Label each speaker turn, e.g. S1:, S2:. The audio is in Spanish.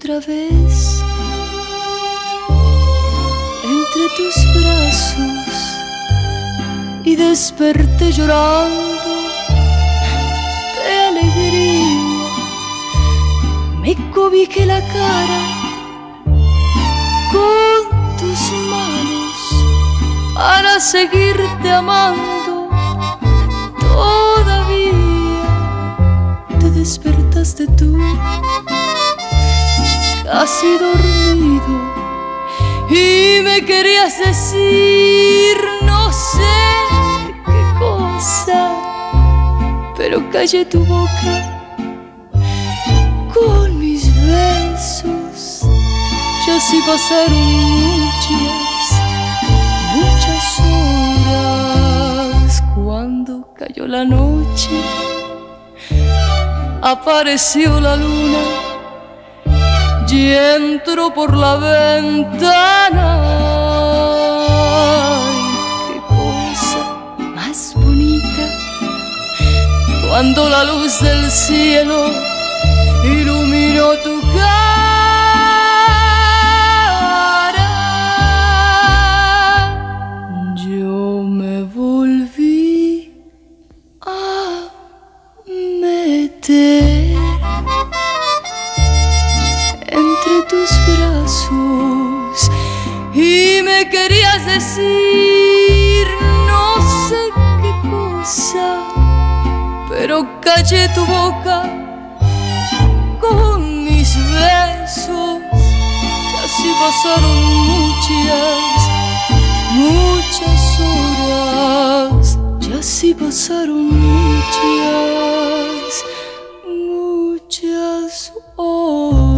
S1: otra vez entre tus brazos y desperté llorando de alegría. Me cobijé la cara con tus manos para seguirte amando. Todavía te despertaste tú, casi dormido, y me querías decir no sé qué cosa, pero callé tu boca con mis besos. Ya así pasaron muchas horas. Cuando cayó la noche, apareció la luna y entró por la ventana. Ay, qué cosa más bonita, cuando la luz del cielo iluminó tu cara. Yo me volví a meter entre tus brazos y me querías decir no sé qué cosa, pero callé tu boca con mis besos. Ya así pasaron muchas horas. Ya así pasaron muchas horas.